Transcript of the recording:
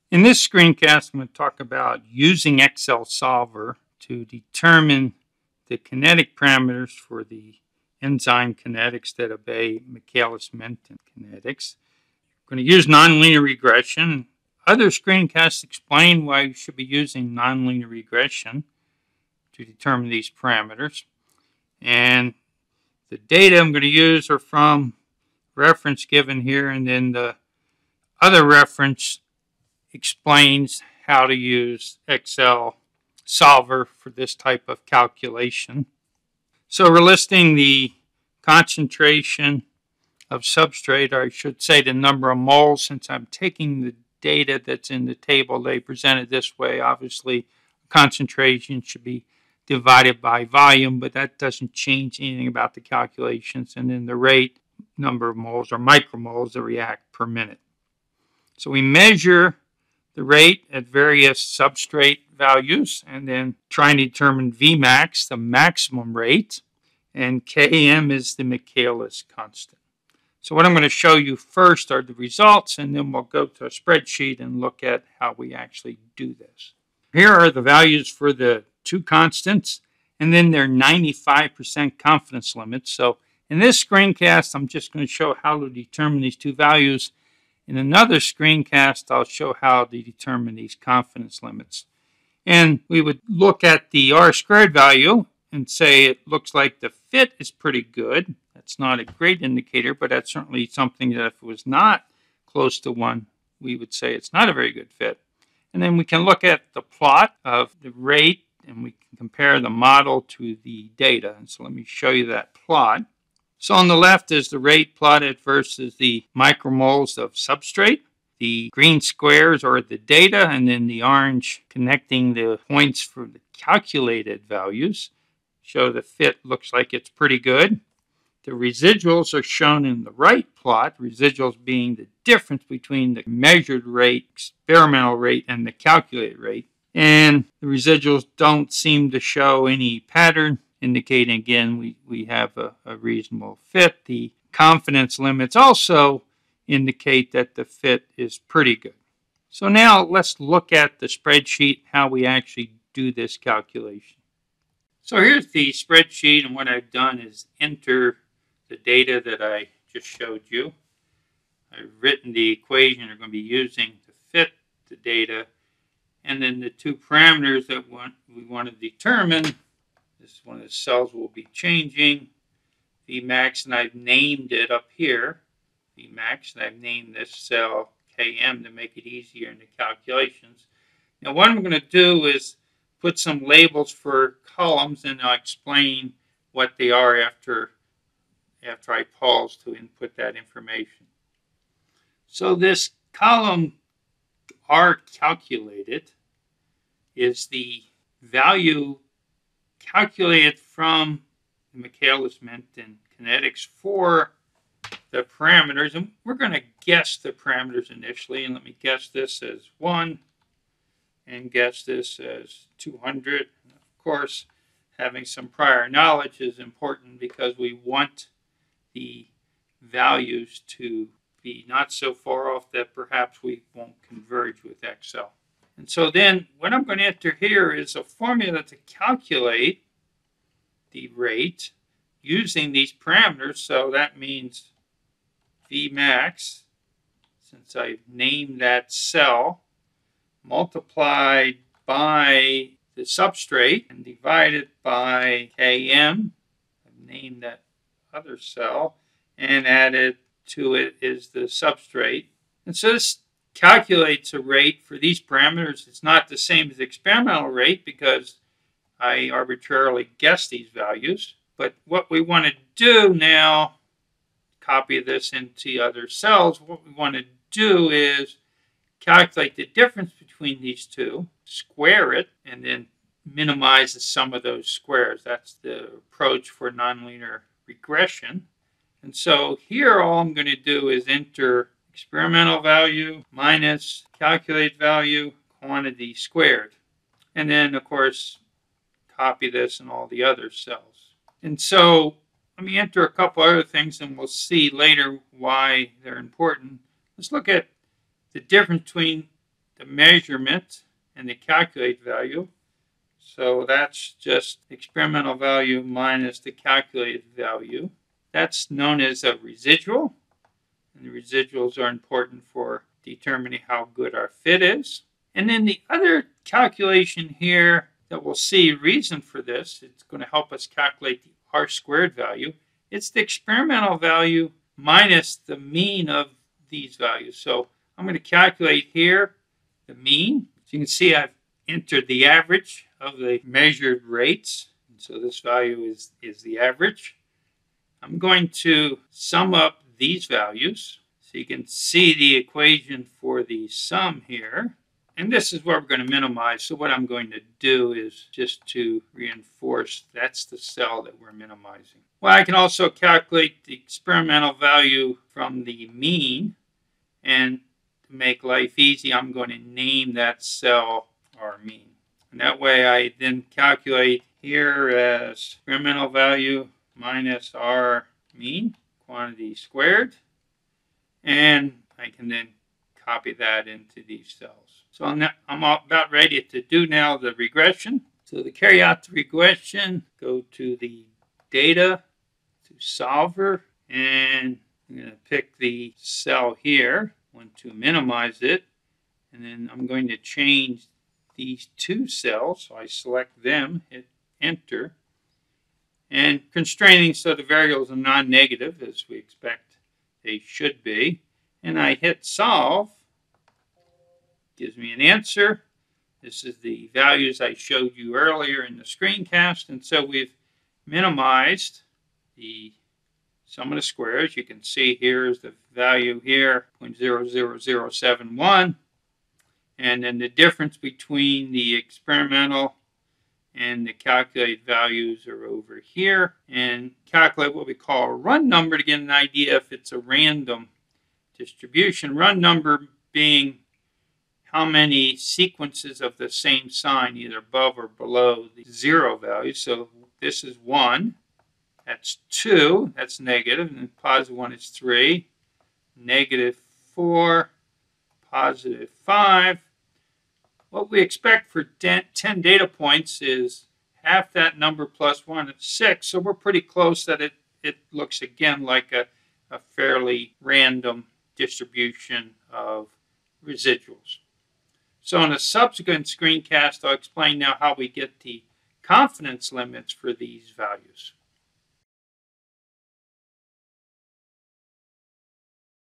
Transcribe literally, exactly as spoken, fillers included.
In this screencast, I'm going to talk about using Excel Solver to determine the kinetic parameters for the enzyme kinetics that obey Michaelis-Menten kinetics. I'm going to use nonlinear regression. Other screencasts explain why you should be using nonlinear regression to determine these parameters. And the data I'm going to use are from reference given here, and then the other reference explains how to use Excel Solver for this type of calculation. So we're listing the concentration of substrate, or I should say the number of moles, since I'm taking the data that's in the table they presented this way. Obviously, concentration should be divided by volume, but that doesn't change anything about the calculations. And then the rate, number of moles or micromoles that react per minute. So we measure the rate at various substrate values and then try and determine V max, the maximum rate, and K M is the Michaelis constant. So what I'm going to show you first are the results, and then we'll go to a spreadsheet and look at how we actually do this. Here are the values for the two constants, and then their ninety-five percent confidence limits. So in this screencast, I'm just going to show how to determine these two values. In another screencast, I'll show how to determine these confidence limits. And we would look at the R squared value and say it looks like the fit is pretty good. That's not a great indicator, but that's certainly something that if it was not close to one, we would say it's not a very good fit. And then we can look at the plot of the rate, and we can compare the model to the data. And so let me show you that plot. So on the left is the rate plotted versus the micromoles of substrate. The green squares are the data, and then the orange connecting the points for the calculated values show the fit looks like it's pretty good. The residuals are shown in the right plot, residuals being the difference between the measured rate, experimental rate, and the calculated rate. And the residuals don't seem to show any pattern, indicating, again, we, we have a, a reasonable fit. The confidence limits also indicate that the fit is pretty good. So now let's look at the spreadsheet, how we actually do this calculation. So here's the spreadsheet, and what I've done is enter the data that I just showed you. I've written the equation you're going to be using to fit the data, and then the two parameters that we want to determine. This is one of the cells we'll be changing, V max, and I've named it up here, V max, and I've named this cell K M to make it easier in the calculations. Now what I'm going to do is put some labels for columns, and I'll explain what they are after, after I pause to input that information. So this column R calculated is the value calculated from the Michaelis-Menten kinetics for the parameters, and we're going to guess the parameters initially. And let me guess this as one and guess this as two hundred. Of course, having some prior knowledge is important because we want the values to be not so far off that perhaps we won't converge with Excel. And so then what I'm going to enter here is a formula to calculate the rate using these parameters. So that means V max, since I've named that cell, multiplied by the substrate and divided by K M. I've named that other cell, and added to it is the substrate. And so this calculates a rate for these parameters. It's not the same as the experimental rate because I arbitrarily guess these values. But what we want to do now, copy this into other cells, what we want to do is calculate the difference between these two, square it, and then minimize the sum of those squares. That's the approach for nonlinear regression. And so here all I'm going to do is enter experimental value minus calculate value quantity squared. And then, of course, copy this in all the other cells. And so let me enter a couple other things, and we'll see later why they're important. Let's look at the difference between the measurement and the calculated value. So that's just experimental value minus the calculated value. That's known as a residual. And the residuals are important for determining how good our fit is. And then the other calculation here that we'll see reason for this, it's going to help us calculate the R squared value. It's the experimental value minus the mean of these values. So I'm going to calculate here the mean. So you can see I've entered the average of the measured rates. So this value is, is the average. I'm going to sum up these values. So you can see the equation for the sum here. And this is what we're going to minimize. So what I'm going to do is just to reinforce that's the cell that we're minimizing. Well, I can also calculate the experimental value from the mean. And to make life easy, I'm going to name that cell R mean. And that way I then calculate here as experimental value minus R mean, quantity squared. And I can then copy that into these cells. So I'm, not, I'm about ready to do now the regression. So to carry out the regression, go to the data, to solver, and I'm going to pick the cell here. I want to minimize it. And then I'm going to change these two cells. So I select them, hit enter. And constraining so the variables are non-negative as we expect they should be. And I hit solve. Gives me an answer. This is the values I showed you earlier in the screencast. And so we've minimized the sum of the squares. You can see here is the value here, zero point zero zero zero seven one. And then the difference between the experimental and the calculated values are over here. And calculate what we call a run number to get an idea if it's a random distribution. Run number being how many sequences of the same sign, either above or below the zero value. So this is one, that's two, that's negative, and then positive one is three, negative four, positive five. What we expect for ten data points is half that number plus one is six. So we're pretty close that it, it looks again like a, a fairly random distribution of residuals. So in a subsequent screencast, I'll explain now how we get the confidence limits for these values.